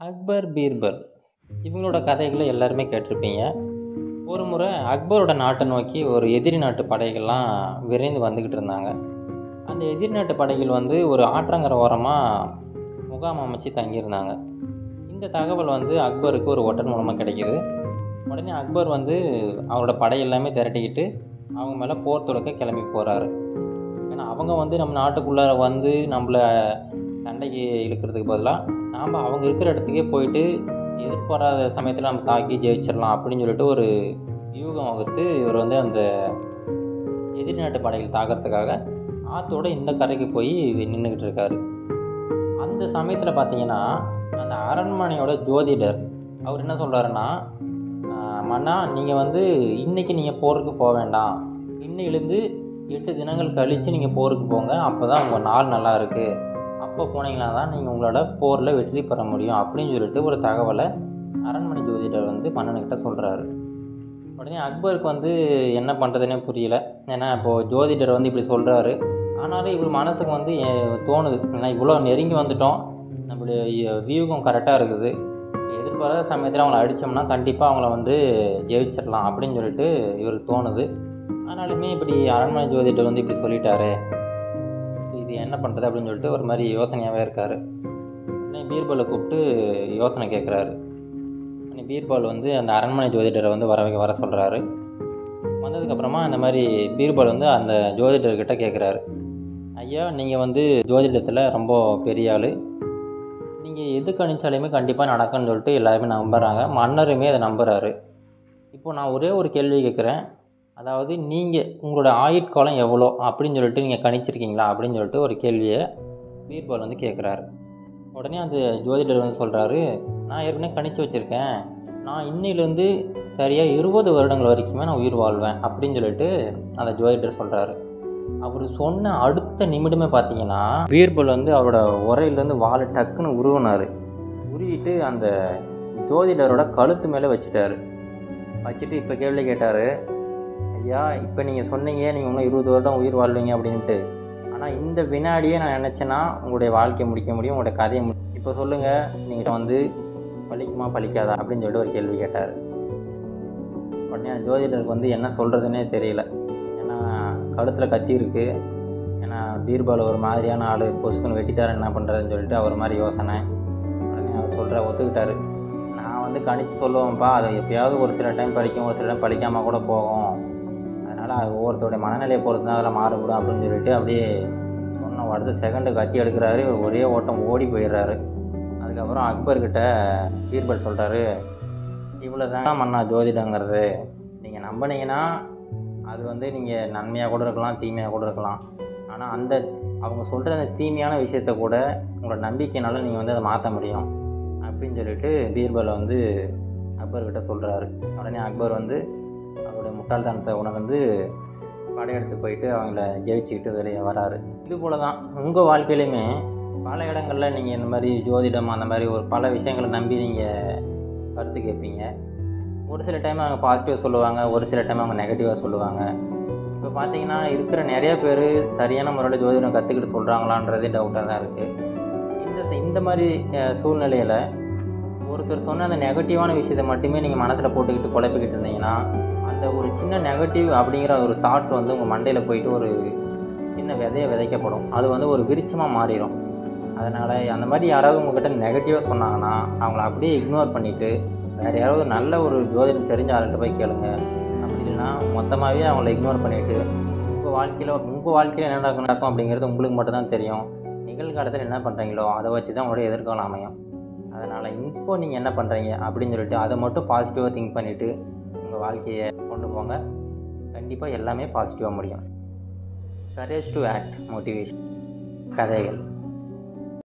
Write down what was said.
அக்பர், பீர்பல் இவங்களோட கதைகளை எல்லாருமே கேட்டிருப்பீங்க. ஒரு முறை அக்பரோட நாட்டை நோக்கி ஒரு எதிரி நாட்டு படைகள்லாம் விரைந்து வந்துக்கிட்டு இருந்தாங்க. அந்த எதிரி நாட்டு படைகள் வந்து ஒரு ஆற்றங்கரை ஓரமாக முகாம் அமைச்சு தங்கியிருந்தாங்க. இந்த தகவல் வந்து அக்பருக்கு ஒரு ஒற்றன் மூலமாக கிடைக்கிது. உடனே அக்பர் வந்து அவரோட படை எல்லாமே திரட்டிக்கிட்டு அவங்க மேலே போர் தொடுக்க கிளம்பி போகிறாரு. ஏன்னா அவங்க வந்து நம்ம நாட்டுக்குள்ளார வந்து நம்மளை சண்டைக்கு இழுக்கிறதுக்கு பதிலாக நாம் அவங்க இருக்கிற இடத்துக்கே போயிட்டு எதிர்பாராத சமயத்தில் நம்ம தாக்கி ஜெயிச்சிடலாம் அப்படின்னு சொல்லிட்டு ஒரு வியூகம் வகுத்து இவர் வந்து அந்த எதிரி நாட்டு படைகள் தாக்கிறதுக்காக ஆற்றோட இந்த கரைக்கு போய் நின்றுக்கிட்டு இருக்காரு. அந்த சமயத்தில் பார்த்தீங்கன்னா அந்த அரண்மனையோட ஜோதிடர் அவர் என்ன சொல்கிறாருன்னா, மன்னா நீங்கள் வந்து இன்றைக்கி நீங்கள் போருக்கு போக வேண்டாம், இன்னையிலேருந்து 8 தினங்கள் கழித்து நீங்கள் போருக்கு போங்க, அப்போ தான் உங்கள் நாள் நல்லா இருக்குது, அப்போ போனீங்கன்னா தான் நீங்கள் உங்களோட போரில் வெற்றி பெற முடியும் அப்படின்னு சொல்லிட்டு ஒரு தகவலை அரண்மனை ஜோதிடர் வந்து மன்னன்கிட்ட சொல்கிறாரு. உடனே அக்பருக்கு வந்து என்ன பண்ணுறதுனே புரியல. ஏன்னா இப்போது ஜோதிடர் வந்து இப்படி சொல்கிறாரு, ஆனாலும் இவர் மனசுக்கு வந்து தோணுது, ஏன்னா இவ்வளோ நெருங்கி வந்துட்டோம், நம்மளுடைய வியூகம் கரெக்டாக இருக்குது, எதிர்பாராத சமயத்தில் அவங்கள அடித்தோம்னா கண்டிப்பாக அவங்கள வந்து ஜெயிச்சிடலாம் அப்படின்னு சொல்லிட்டு இவருக்கு தோணுது. ஆனாலுமே இப்படி அரண்மனை ஜோதிடர் வந்து இப்படி சொல்லிட்டாரு, இது என்ன பண்ணுறது அப்படின்னு சொல்லிட்டு ஒரு மாதிரி யோசனையாகவே இருக்கார். உடனே பீர்பலை கூப்பிட்டு யோசனை கேட்குறாரு. உடனே பீர்பால் வந்து அந்த அரண்மனை ஜோதிடரை வந்து வர சொல்கிறாரு. வந்ததுக்கப்புறமா இந்த மாதிரி பீர்பால் வந்து அந்த ஜோதிடர்கிட்ட கேட்குறாரு, ஐயா நீங்கள் வந்து ஜோதிடத்தில் ரொம்ப பெரிய ஆள், நீங்கள் எது கணிச்சாலுமே கண்டிப்பாக நடக்கும்னு சொல்லிட்டு எல்லாருமே நம்புகிறாங்க, மன்னருமே அதை நம்புகிறாரு. இப்போது நான் ஒரே ஒரு கேள்வி கேட்குறேன், அதாவது நீங்கள் உங்களோட ஆயுட்காலம் எவ்வளோ அப்படின்னு சொல்லிட்டு நீங்கள் கணிச்சிருக்கீங்களா அப்படின்னு சொல்லிட்டு ஒரு கேள்வியை பீர்பால் வந்து கேட்குறாரு. உடனே அந்த ஜோதிடர் வந்து சொல்கிறாரு, நான் ஏற்கனவே கணிச்சு வச்சுருக்கேன், நான் இன்னிலேருந்து சரியாக 20 வருடங்கள் வரைக்குமே நான் உயிர் வாழ்வேன் அப்படின்னு சொல்லிட்டு அந்த ஜோதிடர் சொல்கிறாரு. அவர் சொன்ன அடுத்த நிமிடமே பார்த்தீங்கன்னா பீர்பல் வந்து அவரோட உரையிலேருந்து வாழை டக்குன்னு உருவினார். உருவிட்டு அந்த ஜோதிடரோட கழுத்து மேலே வச்சுட்டாரு. வச்சுட்டு இப்போ கேள்வி கேட்டார், ஐயா இப்போ நீங்கள் சொன்னீங்க நீங்கள் இன்னும் 20 வருடம் உயிர் வாழ்வீங்க அப்படின்ட்டு, ஆனால் இந்த வினாடியே நான் நினச்சேன்னா உங்களுடைய வாழ்க்கையை முடிக்க முடியும், உங்களுடைய கதையை இப்போ சொல்லுங்கள், நீங்கள் வந்து பழிக்குமா பழிக்காதா அப்படின்னு சொல்லிட்டு ஒரு கேள்வி கேட்டார். உடனே அந்த ஜோதிடருக்கு வந்து என்ன சொல்கிறதுனே தெரியல. ஏன்னா கழுத்தில் கத்தி இருக்குது, ஏன்னா பீர்பால் ஒரு மாதிரியான ஆள், பொசுக்குன்னு வெட்டிட்டார், என்ன பண்ணுறதுன்னு சொல்லிட்டு அவர் மாதிரி யோசனை. உடனே அவர் ஒத்துக்கிட்டார், நான் வந்து கணிச்சு சொல்லுவேன்ப்பா, அதை எப்பயாவது ஒரு சில டைம் படிக்கும், ஒரு சில டைம் படிக்காமல் கூட போகும், அதனால் அது ஒவ்வொருத்தருடைய மனநிலையை பொறுத்து தான் அதில் மாறுபடும் அப்படின்னு சொல்லிட்டு அப்படியே சொன்ன அடுத்த செகண்டு கத்தி எடுக்கிறாரு, ஒரே ஓட்டம் ஓடி போயிடுறாரு. அதுக்கப்புறம் அக்பர்கிட்ட பீர்பல் சொல்கிறாரு, இவ்வளோ தான் மன்னா ஜோதிடங்கிறது, நீங்கள் நம்பினீங்கன்னா அது வந்து நீங்கள் நன்மையாக கூட இருக்கலாம், தீமையாக கூட இருக்கலாம், ஆனால் அந்த அவங்க சொல்கிற அந்த தீமையான விஷயத்த கூட உங்களோட நம்பிக்கையினால நீங்கள் வந்து அதை மாற்ற முடியும் அப்படின்னு சொல்லிட்டு பீர்பலை வந்து அக்பர்கிட்ட சொல்கிறாரு. உடனே அக்பர் வந்து அவருடைய முட்டாள்தனத்தை உணர்ந்து படையெடுத்து போயிட்டு அவங்கள ஜெயிச்சுக்கிட்டு வெளியே வராரு. இது போல தான் உங்கள் வாழ்க்கையிலையுமே பல இடங்களில் நீங்கள் இந்த மாதிரி ஜோதிடம் அந்த மாதிரி ஒரு பல விஷயங்களை நம்பி நீங்கள் கருத்து கேட்பீங்க. ஒரு சில டைம் அவங்க பாசிட்டிவாக சொல்லுவாங்க, ஒரு சில டைம் அவங்க நெகட்டிவாக சொல்லுவாங்க. இப்போ பார்த்தீங்கன்னா இருக்கிற நிறைய பேர் சரியான முறையில் ஜோதிடம் கற்றுக்கிட்டு சொல்கிறாங்களான்றதே டவுட்டாக தான் இருக்குது. இந்த மாதிரி சூழ்நிலையில் ஒருத்தர் சொன்ன அந்த நெகட்டிவான விஷயத்தை மட்டுமே நீங்கள் மனசில் போட்டுக்கிட்டு குழப்பிக்கிட்டு இருந்தீங்கன்னா, அந்த ஒரு சின்ன நெகட்டிவ் அப்படிங்கிற ஒரு தாட் வந்து உங்கள் மண்டையில் போயிட்டு ஒரு சின்ன விதையை விதைக்கப்படும், அது வந்து ஒரு விருட்சமாக மாறிடும். அதனால் அந்த மாதிரி யாராவது உங்கள்கிட்ட நெகட்டிவாக சொன்னாங்கன்னா அவங்கள அப்படியே இக்னோர் பண்ணிவிட்டு வேறு யாராவது நல்ல ஒரு ஜோதிடம் தெரிஞ்ச ஆளுகிட்ட போய் கேளுங்க. அப்படி இல்லைன்னா மொத்தமாகவே அவங்கள இக்னோர் பண்ணிவிட்டு உங்கள் வாழ்க்கையில் என்ன நடக்கும் அப்படிங்கிறது உங்களுக்கு மட்டும்தான் தெரியும். நிகழ்காலத்தில் என்ன பண்ணுறீங்களோ அதை வச்சு தான் உங்களுடைய எதிர்காலம் அமையும். அதனால் இப்போ நீங்கள் என்ன பண்ணுறீங்க அப்படின்னு சொல்லிட்டு அதை மட்டும் பாசிட்டிவாக திங்க் பண்ணிவிட்டு உங்கள் வாழ்க்கையை கொண்டு போங்க. கண்டிப்பாக எல்லாமே பாசிட்டிவாக முடியும். கரேஜ் டு ஆக்ட் மோட்டிவேஷன் கதைகள்.